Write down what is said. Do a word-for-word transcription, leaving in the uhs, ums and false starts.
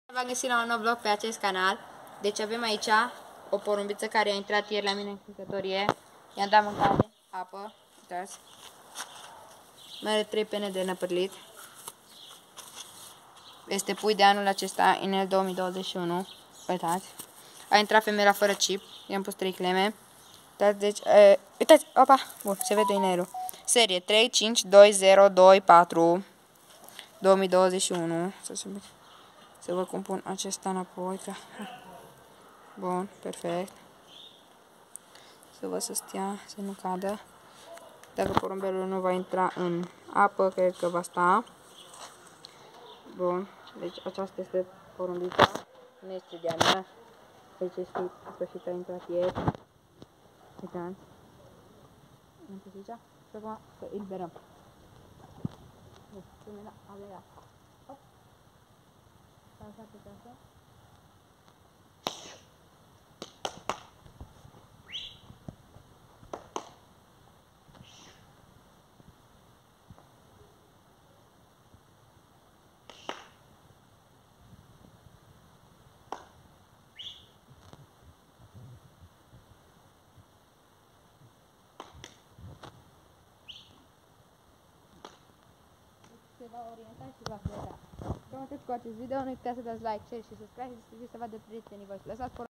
V-am găsit la un nou vlog pe acest canal. Deci avem aici o porumbiță care a intrat ieri la mine în crescătorie. I-am dat mâncare, apă, uitați. Mai are trei pene de năpârlit. Este pui de anul acesta, în el două mii douăzeci și unu. Uitați. A intrat femeia fără chip. I-am pus trei cleme. Uitați, deci, e, uitați, opa, bun, se vede inelul. Serie trei cinci doi zero doi patru două mii douăzeci și unu. Să se Să văd cum pun acesta înapoi. Că... Bun, perfect. Să văd să stea, să nu cadă. Dacă porumbelul nu va intra în apă, cred că va sta. Bun, deci aceasta este porumbița. Nu este de-a mea. Deci este sfârșit, a intrat ieri. Uitați. Am pus aici. Și acum să îl liberăm. Bun, primul a plecat. Hop. S-a lăsat pe casă. Se va orienta și va pleca. Dacă v-ați cu acest video, nu uitați să dați like, share și subscribe și să vadă prietenii voștri. Lăsați